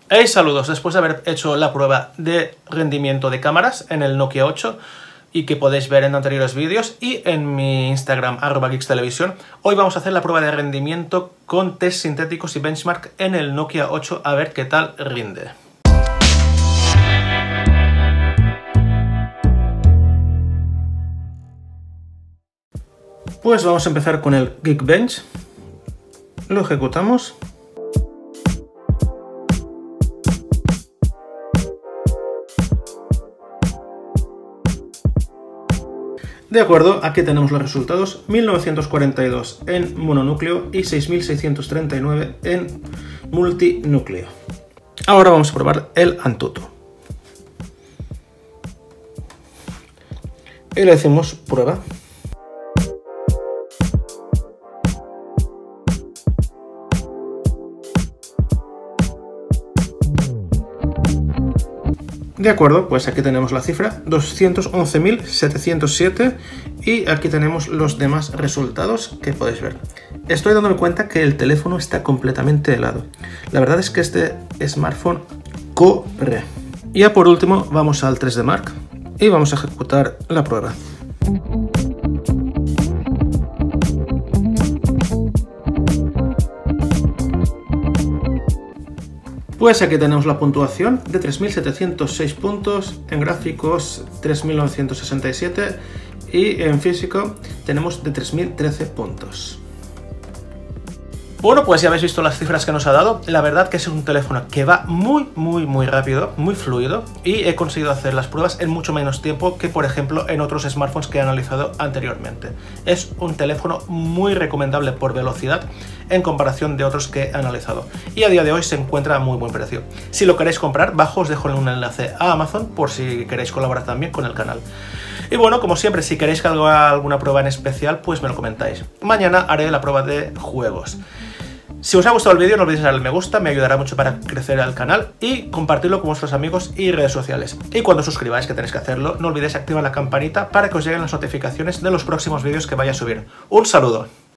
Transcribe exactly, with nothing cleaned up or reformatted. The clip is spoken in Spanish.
Hey, saludos, después de haber hecho la prueba de rendimiento de cámaras en el Nokia ocho y que podéis ver en anteriores vídeos y en mi Instagram arroba geekstelevisión, hoy vamos a hacer la prueba de rendimiento con test sintéticos y benchmark en el Nokia ocho a ver qué tal rinde. Pues vamos a empezar con el Geekbench, lo ejecutamos. De acuerdo, aquí tenemos los resultados, mil novecientos cuarenta y dos en mononúcleo y seis mil seiscientos treinta y nueve en multinúcleo. Ahora vamos a probar el Antutu. Y le decimos prueba. De acuerdo, pues aquí tenemos la cifra, doscientos once mil setecientos siete, y aquí tenemos los demás resultados que podéis ver. Estoy dándome cuenta que el teléfono está completamente helado. La verdad es que este smartphone corre. Y ya por último vamos al tres D Mark y vamos a ejecutar la prueba. Pues aquí tenemos la puntuación de tres mil setecientos seis puntos, en gráficos tres mil novecientos sesenta y siete y en físico tenemos de tres mil trece puntos. Bueno, pues ya habéis visto las cifras que nos ha dado. La verdad que es un teléfono que va muy, muy, muy rápido, muy fluido, y he conseguido hacer las pruebas en mucho menos tiempo que, por ejemplo, en otros smartphones que he analizado anteriormente. Es un teléfono muy recomendable por velocidad en comparación de otros que he analizado. Y a día de hoy se encuentra a muy buen precio. Si lo queréis comprar, abajo os dejo un enlace a Amazon por si queréis colaborar también con el canal. Y bueno, como siempre, si queréis que haga alguna prueba en especial, pues me lo comentáis. Mañana haré la prueba de juegos. Si os ha gustado el vídeo, no olvidéis darle al me gusta, me ayudará mucho para crecer el canal, y compartirlo con vuestros amigos y redes sociales. Y cuando os suscribáis, que tenéis que hacerlo, no olvidéis activar la campanita para que os lleguen las notificaciones de los próximos vídeos que vaya a subir. ¡Un saludo!